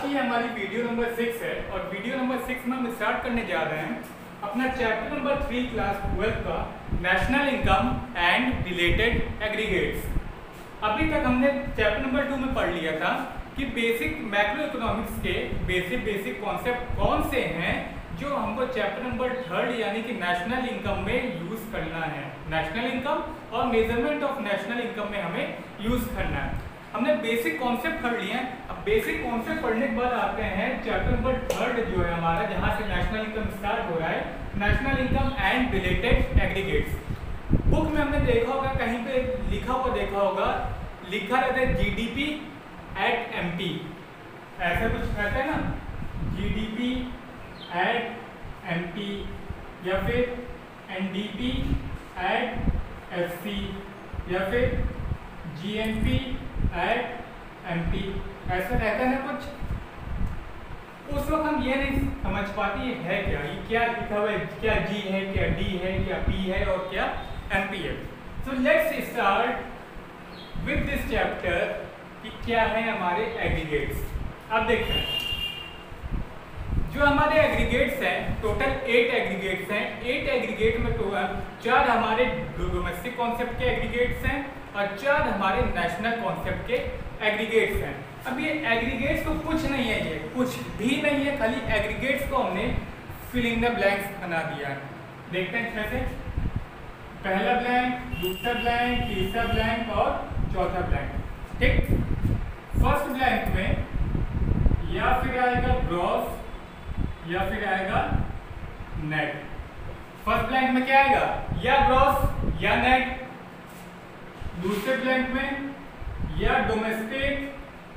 की हमारी video number 6 है और वीडियो नंबर 6 में हम स्टार्ट करने जा रहे हैं अपना चैप्टर नंबर 3 क्लास 12 का national income and related aggregates. अभी तक हमने चैप्टर नंबर 2 में पढ़ लिया था कि बेसिक मैक्रो इकोनॉमिक्स के बेसिक कॉन्सेप्ट कौन से हैं जो हमको चैप्टर नंबर 3 यानी कि नेशनल इनकम में यूज करना है। नेशनल इनकम और मेजरमेंट ऑफ नेशनल इनकम में हमें यूज करना है। हमने बेसिक कॉन्सेप्ट पढ़ लिए हैं। अब बेसिक कॉन्सेप्ट पढ़ने के बाद आते हैं चैप्टर नंबर 3 जो है हमारा, जहां से नेशनल इनकम स्टार्ट हो रहा है, national income and related aggregates. Book में हमने देखा होगा, कहीं पे लिखा हुआ देखा होगा, लिखा रहता है जीडीपी एट एमपी, ऐसा कुछ रहता है ना, जीडीपी एट एमपी या फिर एनडीपी एट एफसी या फिर जीएनपी एट एमपी, ऐसा रहता है ना कुछ। उस वक्त हम ये नहीं समझ पाते ये है क्या, ये क्या लिखा हुआ है, क्या जी है, क्या डी है, क्या पी है और क्या एमपी है। So let's start with this chapter कि क्या है हमारे एग्रीगेट्स। अब देखते हैं जो हमारे एग्रीगेट्स हैं, टोटल 8 एग्रीगेट्स हैं। 8 एग्रीगेट में तो 4 हमारे डोमेस्टिक कॉन्सेप्ट के एग्रीगेट्स हैं और 4 हमारे नेशनल कॉन्सेप्ट के एग्रीगेट्स हैं। अब ये एग्रीगेट्स तो कुछ नहीं है, ये कुछ भी नहीं है, खाली एग्रीगेट्स को हमने फिल इन द ब्लैंक्स बना दिया है। देखते हैं कैसे, पहला ब्लैंक, दूसरा ब्लैंक, तीसरा ब्लैंक और चौथा ब्लैंक। ठीक, फर्स्ट ब्लैंक में या फिर आएगा ग्रॉस या फिर आएगा नेट। फर्स्ट ब्लैंक में क्या आएगा, या ग्रॉस या नेट। दूसरे ब्लैंक में या डोमेस्टिक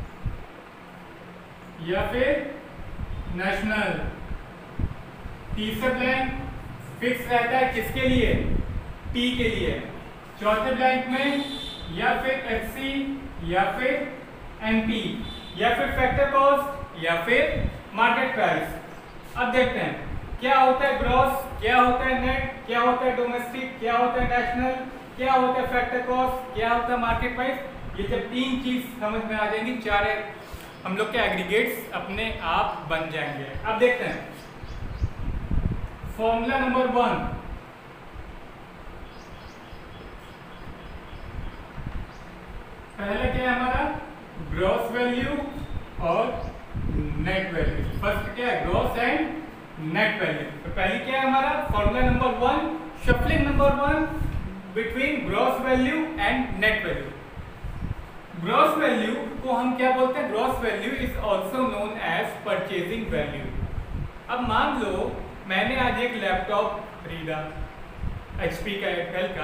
या फिर नेशनल। तीसरा ब्लैंक फिक्स रहता है किसके लिए, टी के लिए। चौथे ब्लैंक में या फिर एफसी या फिर एमपी या फिर फैक्टर कॉस्ट या फिर मार्केट प्राइस। अब देखते हैं क्या होता है ग्रॉस, क्या होता है नेट, क्या होता है डोमेस्टिक, क्या होता है नेशनल, क्या होता है फैक्टर कॉस्ट, क्या होता है मार्केट प्राइस। ये जब 3 चीज समझ में आ जाएंगी, 4 हम लोग के एग्रीगेट्स अपने आप बन जाएंगे। अब देखते हैं फॉर्मूला नंबर 1। पहला क्या है हमारा, ग्रॉस वैल्यू और नेट वैल्यू। फर्स्ट क्या है, ग्रॉस एंड नेट वैल्यू। तो पहली क्या है हमारा formula number 1, shuffling number 1 between gross value and net value. Gross value को हम क्या बोलते हैं, gross value is also known as purchasing value. अब मान लो मैंने आज एक लैपटॉप खरीदा HP का, एयरटेल का।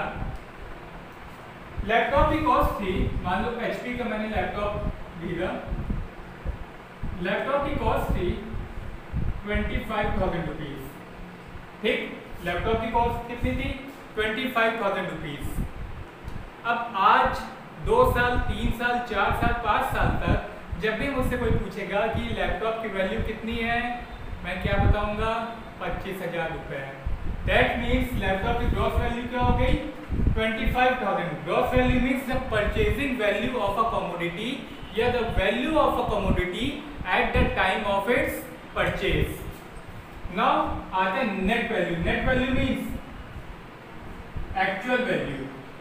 लैपटॉप की कॉस्ट थी, मान लो HP का मैंने लैपटॉप खरीदा, लैपटॉप की कॉस्ट थी 25,000 रुपीज। ठीक, लैपटॉप की कॉस्ट कितनी थी, 25,000 रुपीज। अब आज 2 साल, 3 साल, 4 साल, 5 साल तक जब भी मुझसे कोई पूछेगा कि लैपटॉप की वैल्यू कितनी है, मैं क्या बताऊंगा, 25,000 रुपए है। दैट मीन्स लैपटॉप की ग्रॉस वैल्यू क्या हो गई, 25,000। Gross value means the purchasing value of a commodity या the value of a commodity at the time of its purchase. Now आते हैं net value. Net value means actual value.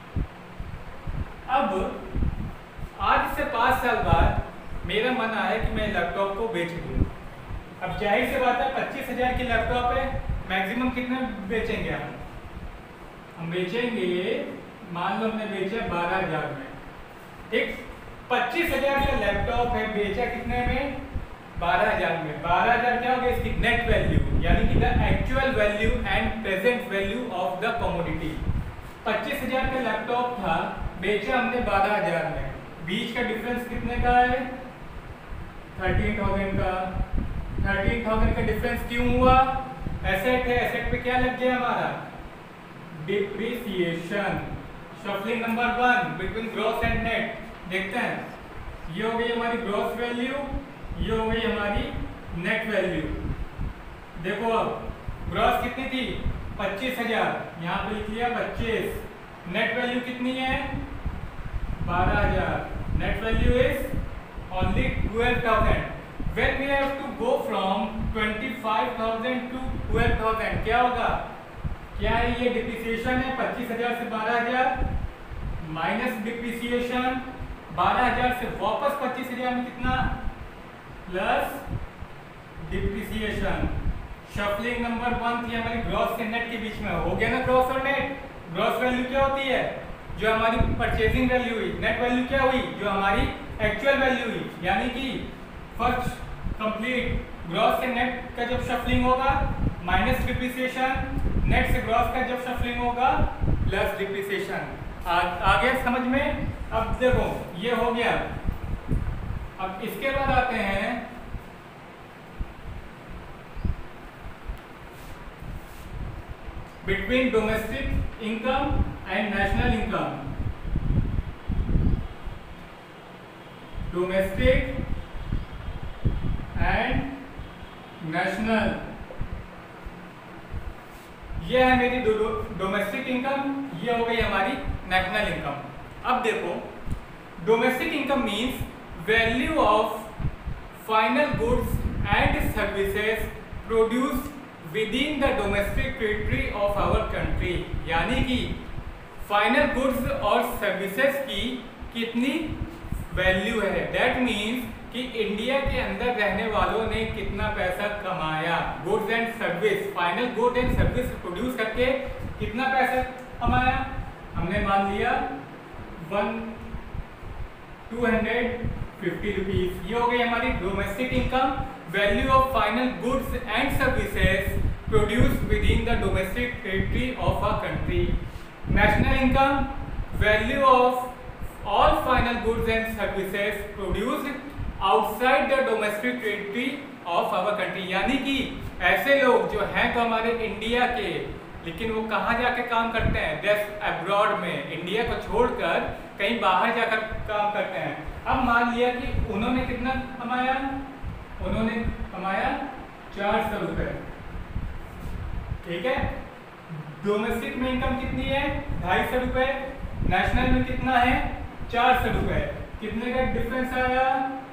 अब आज से 5 साल बाद मेरा मन आया कि मैं लैपटॉप को बेच दूं। अब जाहिर सी बात है 25,000 की लैपटॉप है, मैक्सिमम कितने बेचेंगे हम बेचेंगे, मान लो हमने बेचा 12,000 में। ठीक, 25,000 का लैपटॉप है, बेचा कितने में, 12,000 में। 12,000 क्या हो गया इसकी नेट वैल्यू, यानी कि the actual value and present value of the commodity. 25,000 का लैपटॉप था, बेचा हमने 12,000 में, बीच का डिफरेंस कितने का है, 13,000 का। 13,000 का डिफरेंस क्यों हुआ, एसेट है, एसेट पे क्या लग गया हमारा, depreciation. Shuffling number 1 between gross and net. देखते हैं, ये हो गई हमारी ग्रॉस वैल्यू, ये हो गई हमारी नेट वैल्यू। देखो अब ग्रॉस कितनी थी, 25,000, यहाँ पे लिख लिया 25। नेट वैल्यू कितनी है, 12,000। Net value is only 12,000। when we have to go from 25,000 to 12,000 क्या होगा? क्या है ये डिप्रिसिएशन है 25,000 से 12,000 माइनस डिप्रिसिएशन 12,000 से वापस 25,000 में कितना प्लस डिप्रिसिएशन। शफलिंग नंबर 1 थी हमारी ग्रॉस से नेट के बीच में, हो गया ना ग्रॉस और नेट। ग्रॉस वैल्यू क्या होती है? जो हमारी परचेजिंग वैल्यू हुई। नेट वैल्यू क्या हुई? जो हमारी एक्चुअल वैल्यू हुई। यानी कि फर्स्ट कंप्लीट ग्रॉस से नेट का जब शफलिंग होगा माइनस डिप्रिसिएशन, नेट से ग्रॉस का जब शफलिंग होगा प्लस डिप्रिसिएशन। आ गया समझ में? अब देखो ये हो गया। अब इसके बाद आते हैं between domestic income and national income. Domestic and national, ये है मेरी डोमेस्टिक इनकम, ये हो गई हमारी नेशनल इनकम। अब देखो domestic income means value of final goods and services produce within the domestic territory of our country. यानी कि फाइनल गुड्स और सर्विसेज की कितनी वैल्यू है। दैट मीन्स कि इंडिया के अंदर रहने वालों ने कितना पैसा कमाया। Goods and service, final good and service produce करके कितना पैसा कमाया। हमने मान लिया 250 रुपीज। ये हो गई हमारी domestic income, value of final goods and services produce within the domestic territory of a country. National income, value of all final goods and services produced outside the domestic territory of our country. यानी कि ऐसे लोग जो हैं तो हमारे India के, लेकिन वो कहाँ जाके काम करते हैं? देश अब्रॉड में, इंडिया को छोड़कर कहीं बाहर जाकर काम करते हैं। अब मान लिया कि उन्होंने कितना कमाया? उन्होंने कमाया 400 रुपये, ठीक है। डोमेस्टिक में इनकम कितनी है? 250 रुपये। नेशनल में कितना है? 400 रुपये। कितने का डिफरेंस आया?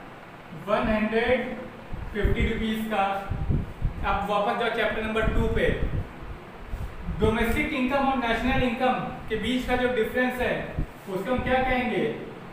150 रुपीज का। अब वापस जाओ चैप्टर नंबर 2 पे। डोमेस्टिक इनकम और नेशनल इनकम के बीच का जो डिफरेंस है उसको हम क्या कहेंगे?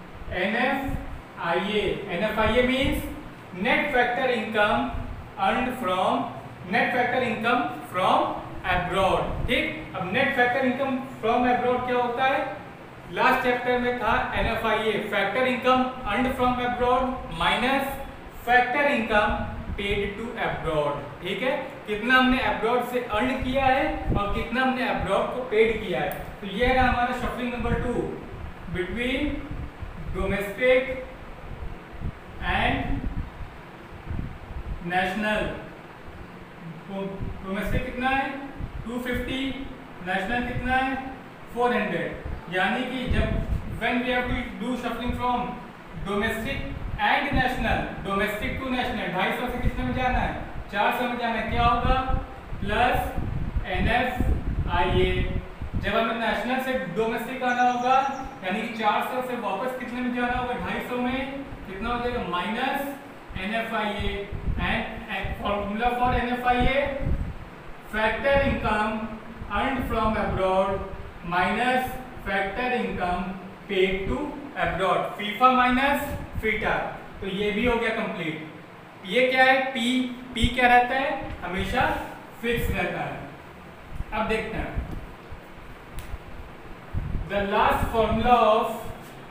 NFIA। NFIA means net factor income earned from, net factor income from abroad, ठीक। अब net factor income from abroad क्या होता है? लास्ट चैप्टर में था NFIA, factor income earned from abroad minus factor income paid to abroad, ठीक है। कितना हमने अब्रॉड से अर्न किया है और कितना हमने अब्रॉड को पेड किया है। तो ये है हमारा shuffling number 2 between domestic and national. Domestic कितना है? 250, नेशनल कितना है? 400। यानी कि जब when we have to do shuffling from domestic and national, domestic to national, 250 से कितने में जाना है? 400 में जाना है। क्या होगा? Plus NFIA। जब हमें नेशनल से डोमेस्टिक आना होगा यानी कि 400 से वापस कितने में जाना होगा? 250 में। कितना हो जाएगा? Minus NFIA। And formula for NFIA, factor income earned from abroad minus factor income paid to abroad. FIFA minus FITA. तो ये भी हो गया कंप्लीट। ये क्या है? P क्या रहता है? हमेशा फिक्स रहता है। अब देखते हैं the last formula of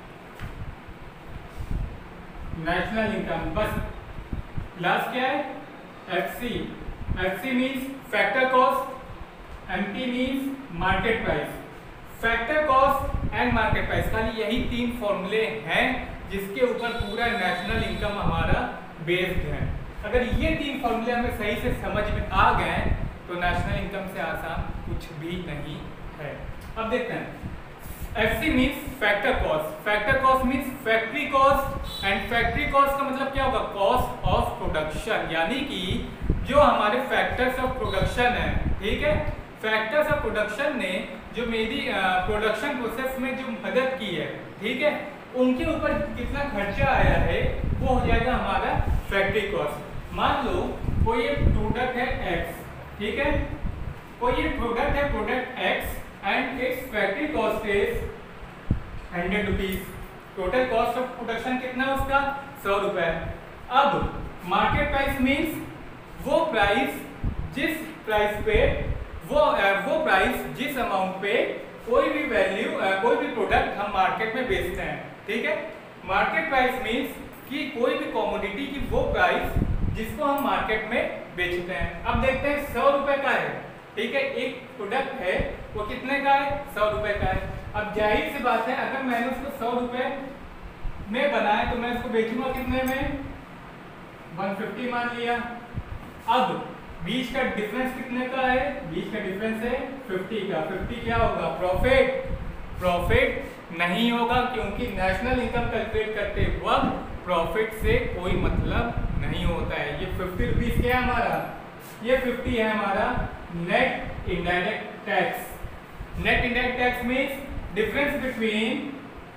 national income. बस लास्ट क्या है? FC। FC means factor cost, MT means market price. Factor cost and market price, खाली यही 3 फॉर्मूले हैं जिसके ऊपर पूरा नेशनल इनकम हमारा बेस्ड है। अगर ये 3 फॉर्मूले हमें सही से समझ में आ गए तो नेशनल इनकम से आसान कुछ भी नहीं है। अब देखते हैं FC means factor cost. Factor cost means factory cost and factory cost का मतलब क्या होगा? Cost of production. यानी कि जो हमारे फैक्टर्स ऑफ प्रोडक्शन है, ठीक है। फैक्टर्स ऑफ प्रोडक्शन ने जो मेरी प्रोडक्शन प्रोसेस में जो मदद की है, ठीक है, उनके ऊपर कितना खर्चा आया है वो हो जाएगा हमारा फैक्ट्री कॉस्ट। मान लो कोई एक प्रोडक्ट है एक्स, ठीक है, कोई एक प्रोडक्ट है product X and its factory cost is 100 rupees. Total cost of production कितना है उसका 100 रुपए। अब मार्केट प्राइस मीन्स वो प्राइस जिस प्राइस पे वो प्राइस जिस अमाउंट पे कोई भी वैल्यू कोई भी प्रोडक्ट हम मार्केट में बेचते हैं, ठीक है। मार्केट प्राइस मीन्स कि कोई भी कमोडिटी की वो प्राइस जिसको हम मार्केट में बेचते हैं। अब देखते हैं 100 रुपए का है, ठीक है, एक प्रोडक्ट है वो कितने का है 100 रुपए का है। अब जाहिर सी बात है अगर मैंने उसको 100 रुपए में बनाया तो मैं उसको बेचूंगा कितने में 150 मान लिया। अब बीच का डिफरेंस कितने का है, बीच का डिफरेंस है 50 का। 50 क्या होगा प्रॉफिट, प्रॉफिट नहीं होगा क्योंकि नेशनल इनकम कैलकुलेट करते वक्त प्रॉफिट से कोई मतलब नहीं होता है। ये 50 रुपीज क्या है हमारा, ये 50 है हमारा net indirect tax. Net indirect tax means difference between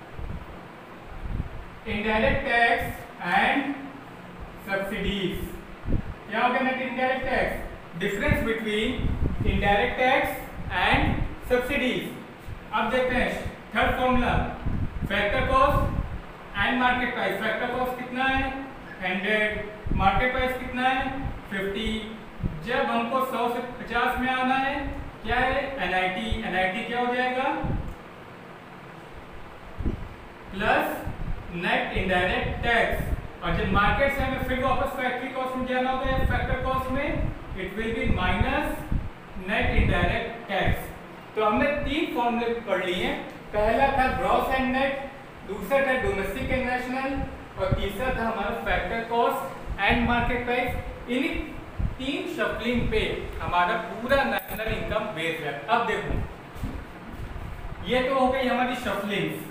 indirect tax and subsidies. क्या हो गया net indirect tax, difference between indirect tax and subsidies. अब देखते हैं third formula, factor cost and market price. Factor cost कितना है 100, market price कितना है 50। जब हमको 100 से 50 में आना है क्या है एनआईटी, एनआईटी क्या हो जाएगा प्लस नेट इनडायरेक्ट टैक्स। और जब मार्केट से हमें फिर वापस फैक्ट्री कॉस्ट में जाना होगा फैक्टर कॉस्ट में, it will be minus net indirect tax. तो हमने 3 फॉर्मूले पढ़ लिए हैं। पहला था ग्रॉस एंड नेट, दूसरा था डोमेस्टिक एंड नेशनल, और तीसरा था हमारा factor cost and market price. इन 3 शफलिंग पे हमारा पूरा नेशनल इनकम बेस है। अब देखो ये तो हो गई हमारी शफलिंग्स।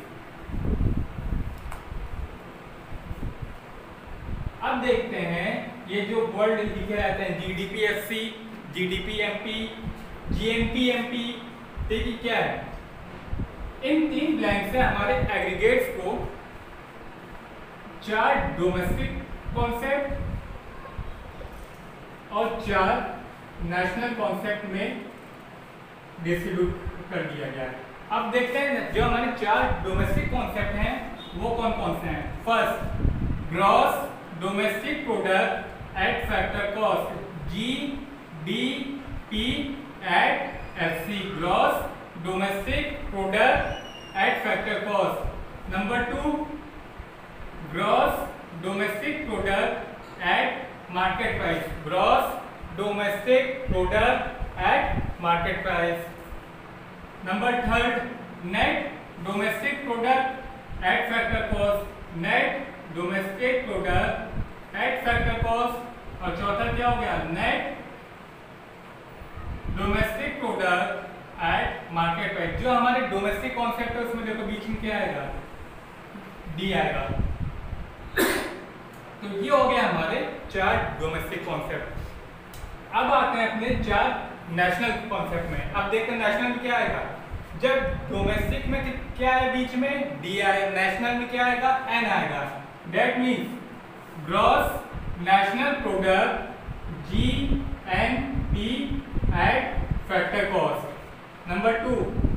अब देखते हैं ये जो वर्ड लिखे रहते हैं GDP FC, GDP MP, GNP MP, देखिए क्या है इन 3 ब्लैंक से हमारे एग्रीगेट्स को 4 डोमेस्टिक कॉन्सेप्ट और 4 नेशनल कॉन्सेप्ट में डिस्ट्रीब्यूट कर दिया गया है। अब देखते हैं जो हमारे 4 डोमेस्टिक कॉन्सेप्ट हैं वो कौन कौन से हैं। First gross domestic product at factor cost, GDP at FC, gross domestic product at factor cost. Number 2 gross domestic product at market price, gross domestic product at market price. Number 3 net domestic product at factor cost, net domestic product at factor cost. और चौथा क्या हो गया net domestic product at market price. जो हमारे domestic concept है उसमें देखो बीच में क्या आएगा डी आएगा। तो ये हो गया हमारे 4 डोमेस्टिक कॉन्सेप्ट। अब आते हैं अपने 4 नेशनल कॉन्सेप्ट में। अब देखते हैं नेशनल में क्या आएगा। जब डोमेस्टिक में क्या है बीच में डी आएगा, नेशनल में क्या आएगा एन आएगा। That means gross national product GNP at factor cost. Number 2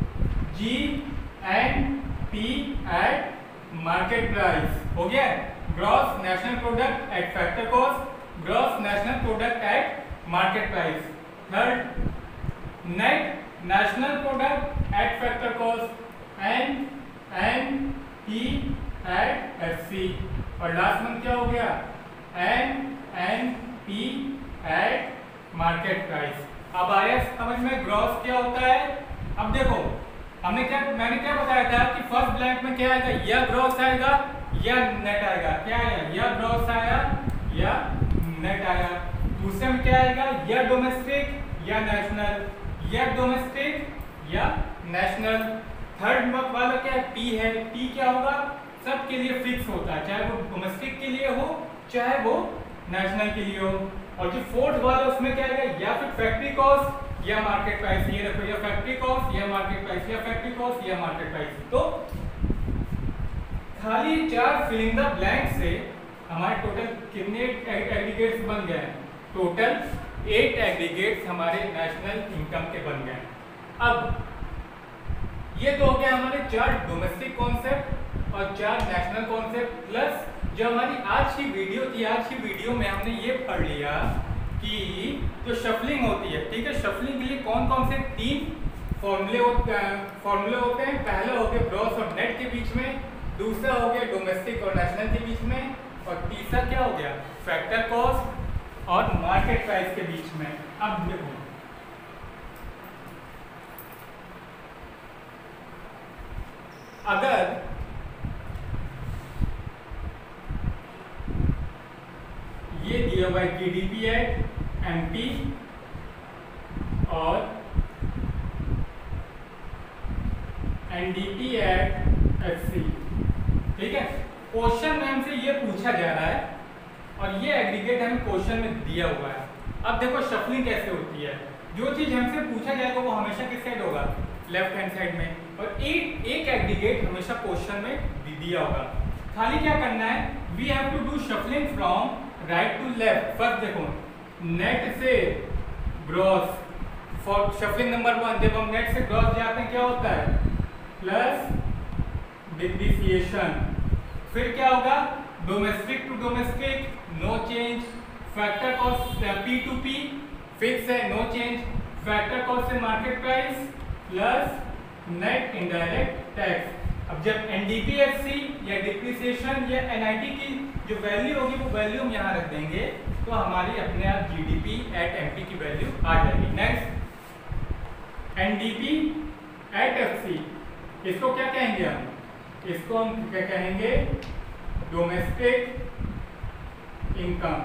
GNP at market price. हो गया gross national product at factor cost, gross national product at market price. Third net national product at factor cost and NP at FC। और last month क्या हो गया NNP eight market price. अब आया समझ में ग्रॉस क्या होता है। अब देखो मैंने क्या बताया था कि फर्स्ट ब्लैंक में क्या आएगा या ग्रॉस आएगा या नेट आएगा। क्या आया या ग्रॉस आया या नेट आया। दूसरे में क्या आएगा या डोमेस्टिक या नेशनल, या डोमेस्टिक या नेशनल। थर्ड वाला क्या है टी है। टी क्या होगा सबके लिए फिक्स होता है, चाहे वो डोमेस्टिक के लिए हो चाहे वो नेशनल के लिए हो। और जो फोर्थ वाला उसमें क्या आएगा या फिर फैक्ट्री कॉस्ट या मार्केट प्राइस। ये देखो या फैक्ट्री कॉस्ट या मार्केट प्राइस, या फैक्ट्री कॉस्ट या मार्केट प्राइस। तो खाली 4 फिलिंग द ब्लैंक से हमारे टोटल कितने एग्रीगेट्स बन गए हैं? टोटल 8 एग्रीगेट्स हमारे नेशनल इनकम के बन गए। अब ये तो हो गया हमारे 4 डोमेस्टिक कॉन्सेप्ट और 4 नेशनल कॉन्सेप्ट, प्लस जो हमारी आज की वीडियो थी, आज की वीडियो में हमने ये पढ़ लिया कि जो शफलिंग होती है, ठीक है, शफलिंग के लिए कौन कौन से 3 फॉर्मूले होते हैं। पहला हो गया ग्रॉस और नेट के बीच में, दूसरा हो गया डोमेस्टिक और नेशनल के बीच में, और तीसरा क्या हो गया? फैक्टर कॉस्ट और मार्केट प्राइस के बीच में। अब देखो अगर ये दिया हुआ है जीडीपी एट एमपी और एनडीपी एट एफसी, ठीक है, क्वेश्चन में हमसे ये पूछा जा रहा है और ये एग्रीगेट हमें क्वेश्चन में दिया हुआ है। अब देखो शफलिंग कैसे होती है, जो चीज हमसे पूछा जाएगा वो हमेशा किस साइड होगा? लेफ्ट हैंड साइड में, और एक एग्रीगेट हमेशा क्वेश्चन में दिया होगा। खाली क्या करना है? We have to do shuffling from right to left. First देखो नेट से ग्रॉस, फॉर शफलिंग नंबर 1 जब हम नेट से ग्रॉस जाते हैं क्या होता है? Plus depreciation. फिर क्या होगा? Domestic to domestic no change, factor cost P to P fix है नो चेंज, फैक्टर कॉस्ट से market price plus net indirect tax. अब जब एनडीपीएफसी या डिप्रिसिएशन या एनआईटी की जो वैल्यू होगी वो वैल्यू हम यहाँ रख देंगे तो हमारी अपने आप जीडीपी एट एमपी की वैल्यू आ जाएगी। नेक्स्ट एनडीपी एट एफसी, इसको क्या कहेंगे हम? इसको हम क्या कहेंगे? डोमेस्टिक इनकम,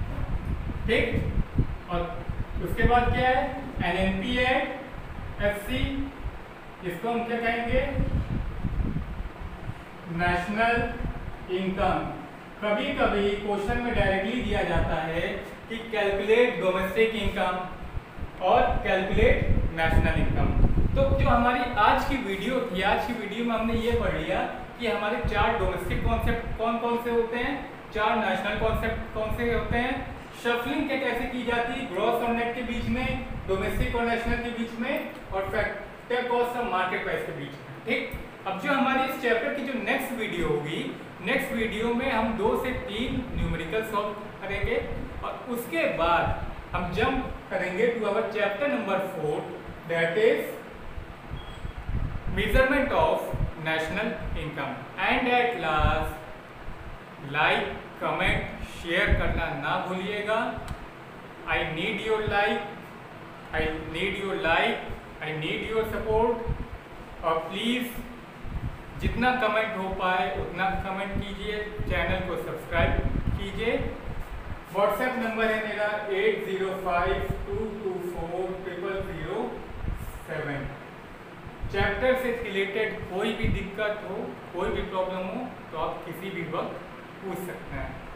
ठीक। और उसके बाद क्या है? एनएनपी एट एफसी, इसको हम क्या कहेंगे? National income. कभी कभी क्वेश्चन में डायरेक्टली दिया जाता है कि कैलकुलेट डोमेस्टिक इनकम और कैलकुलेट नेशनल इनकम। तो जो हमारी आज की वीडियो थी, आज की वीडियो में हमने ये पढ़ लिया कि हमारे 4 डोमेस्टिक कॉन्सेप्ट कौन कौन से होते हैं, 4 नेशनल कॉन्सेप्ट कौन से होते हैं, शफलिंग कैसे की जाती है ग्रॉस और नेट के बीच में, डोमेस्टिक और नेशनल के बीच में, और फैक्टर कॉस्ट और मार्केट प्राइस के बीच में, ठीक। अब जो हमारी इस चैप्टर की जो नेक्स्ट वीडियो होगी, नेक्स्ट वीडियो में हम 2 से 3 न्यूमेरिकल सॉल्व करेंगे और उसके बाद हम जंप करेंगे to our chapter number 4 that is measurement of national income. And at last like comment share करना ना भूलिएगा। I need your like, I need your like, I need your support. और प्लीज़ जितना कमेंट हो पाए उतना comment कीजिए, channel को सब्सक्राइब कीजिए। व्हाट्सएप नंबर है मेरा 8052240007। चैप्टर से रिलेटेड कोई भी दिक्कत हो, कोई भी प्रॉब्लम हो तो आप किसी भी वक्त पूछ सकते हैं।